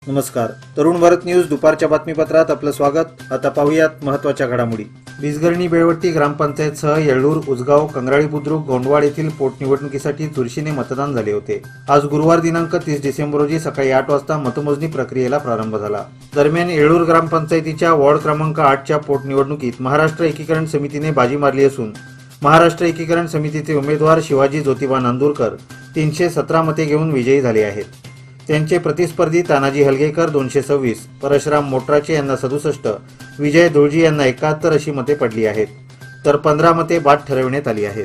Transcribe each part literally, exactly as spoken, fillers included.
नमस्कार. तरुण भारत न्यूज दुपारच्या बातमीपत्रात आपलं स्वागत. आता पाहूयात महत्त्वाच्या घडामोडी. बीजगर्णी बेळवट्टी ग्रामपंचायतसह येळूर, उजगाव, कंगराळी बुद्रुक, गोंडवाड येथील पोटनिवडणुकीसाठी चुरशीने मतदान झाले होते. आज गुरुवार दिनांक तीस डिसेंबर रोजी सकाळी आठ वाजता मतमोजणी प्रक्रियेला प्रारंभ झाला. दरम्यान येळूर ग्रामपंचायतीच्या वॉर्ड क्रमांक आठच्या पोटनिवडणुकीत महाराष्ट्र एकीकरण समितीने बाजी मारली असून महाराष्ट्र एकीकरण समितीचे उमेदवार शिवाजी ज्योतिबा नांदुरकर तीनशे सतरा मते घेऊन विजयी झाले आहेत. त्यांचे प्रतिस्पर्धी तानाजी हलगेकर दोनशे सव्वीस, परशुराम मोटराचे यांना सदुसष्ट, विजय धुळजी यांना एकाहत्तर अशी मते पडली आहेत, तर पंधरा मते बाद ठरविण्यात आली आहेत.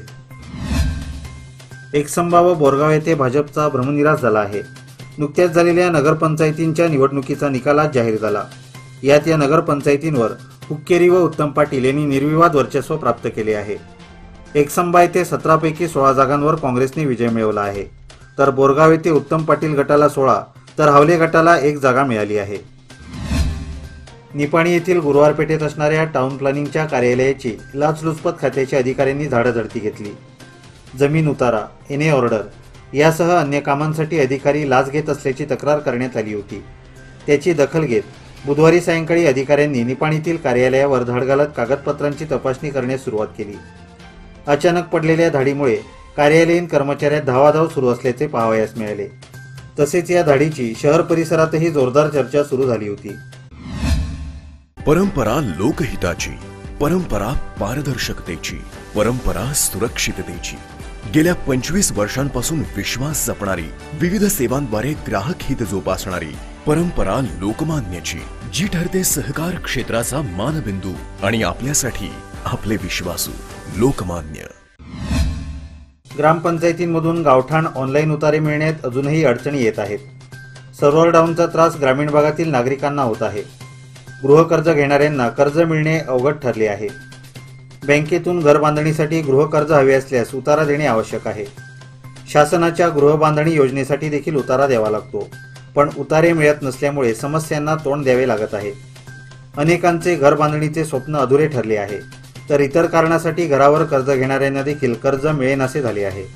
एकसंबा व बोरगाव येथे भाजपचा भ्रमनिरास झाला आहे. नुकत्याच झालेल्या नगरपंचायतींच्या निवडणुकीचा निकाल आज जाहीर झाला. यात या नगरपंचायतींवर हुक्केरी व उत्तम पाटील यांनी निर्विवाद वर्चस्व प्राप्त केले आहे. एकसंबा येथे सतरा पैकी सोळा जागांवर काँग्रेसने विजय मिळवला आहे, तर बोरगाव येथे उत्तम पाटील गटाला सोळा तर हावले गटाला एक जागा मिळाली आहे. निपाणी येथील गुरुवार पेठेत असणाऱ्या टाउन प्लॅनिंगच्या कार्यालयाची लाचलुचपत खात्याच्या अधिकाऱ्यांनी झाडाझडती घेतली. जमीन उतारा, एनए ऑर्डर यासह अन्य कामांसाठी अधिकारी लाच घेत असल्याची तक्रार करण्यात आली होती. त्याची दखल घेत बुधवारी सायंकाळी अधिकाऱ्यांनी निपाणीतील कार्यालयावर धाड घालत कागदपत्रांची तपासणी करण्यास सुरुवात केली. अचानक पडलेल्या धाडीमुळे कार्यालयीन कर्मचाऱ्यात धावाधाव सुरू असल्याचे पाहावयास मिळाले. तसेच या धाडीची शहर परिसरातही जोरदार चर्चा सुरू झाली होती. परंपरा लोकहिताची, परंपरा पारदर्शकतेची, परंपरा सुरक्षिततेची. गेल्या पंचवीस वर्षांपासून विश्वास जपणारी, विविध सेवांद्वारे ग्राहक हित जोपासणारी परंपरा लोकमान्यची, जी ठरते सहकार क्षेत्राचा मानबिंदू आणि आपल्यासाठी आपले विश्वासू लोकमान्य. ग्रामपंचायतींमधून गावठाण ऑनलाईन उतारे मिळण्यात अजूनही अडचणी येत आहेत. सर्व्हर डाऊनचा त्रास ग्रामीण भागातील नागरिकांना होत आहे. गृहकर्ज घेणाऱ्यांना कर्ज मिळणे अवघड ठरले आहे. बँकेतून घर बांधणीसाठी गृहकर्ज हवे असल्यास उतारा देणे आवश्यक आहे. शासनाच्या गृहबांधणी योजनेसाठी देखील उतारा द्यावा लागतो, पण उतारे मिळत नसल्यामुळे समस्यांना तोंड द्यावे लागत आहे. अनेकांचे घर बांधणीचे स्वप्न अधुरे ठरले आहे, तर इतर कारणासाठी घरावर कर्ज घेणाऱ्यांना देखील कर्ज मिळेनासे झाले आहे.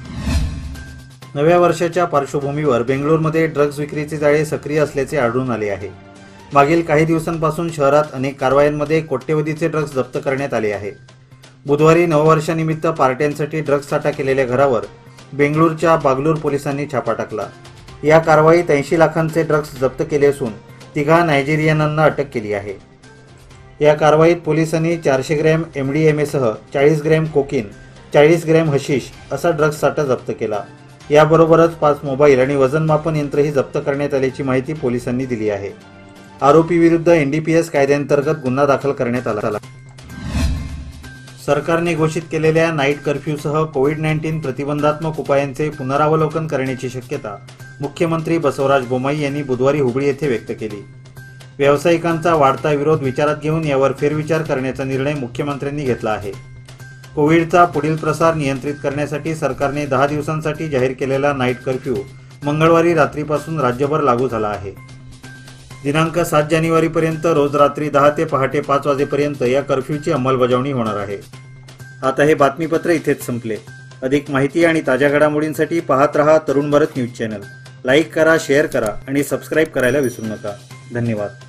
नव्या वर्षाच्या पार्श्वभूमीवर बेंगळूरमध्ये ड्रग्ज विक्रीचे जाळे सक्रिय असल्याचे आढळून आले आहे. मागील काही दिवसांपासून शहरात अनेक कारवायांमध्ये कोट्यवधीचे ड्रग्ज जप्त करण्यात आले आहे. बुधवारी नववर्षानिमित्त पार्ट्यांसाठी ड्रग्ज साठा केलेल्या घरावर बेंगळूरच्या बागलूर पोलिसांनी छापा टाकला. या कारवाईत ऐंशी लाखांचे ड्रग्ज जप्त केले असून तिघा नायजेरियनांना अटक केली आहे. या कारवाईत पोलिसांनी चारशे ग्रॅम एम डी एम एसह चाळीस ग्रॅम कोकीन, चाळीस ग्रॅम हशीश असा ड्रग्ज साठा जप्त केला. याबरोबरच पाच मोबाईल आणि वजनमापन यंत्रही जप्त करण्यात आल्याची माहिती पोलिसांनी दिली आहे. आरोपी विरुद्ध एन डी पी एस कायद्याअंतर्गत गुन्हा दाखल करण्यात आला. सरकारने घोषित केलेल्या नाईट कर्फ्यूसह कोविड नाईन्टीन प्रतिबंधात्मक उपायांचे पुनरावलोकन करण्याची शक्यता मुख्यमंत्री बसवराज बोम्माई यांनी बुधवारी हुबळी येथे व्यक्त केली. व्यावसायिकांचा वाढता विरोध विचारात घेऊन यावर फेरविचार करण्याचा निर्णय मुख्यमंत्र्यांनी घेतला आहे. कोविडचा पुढील प्रसार नियंत्रित करण्यासाठी सरकारने दहा दिवसांसाठी जाहीर केलेला नाईट कर्फ्यू मंगळवारी रात्रीपासून राज्यभर लागू झाला आहे. दिनांक सात जानेवारीपर्यंत रोज रात्री दहा ते पहाटे पाच वाजेपर्यंत या कर्फ्यूची अंमलबजावणी होणार आहे. आता हे बातमीपत्र इथेच संपले. अधिक माहिती आणि ताज्या घडामोडींसाठी पाहत रहा Tarun Bharat news channel. Like करा, शेअर करा आणि सबस्क्राईब करायला विसरू नका. धन्यवाद.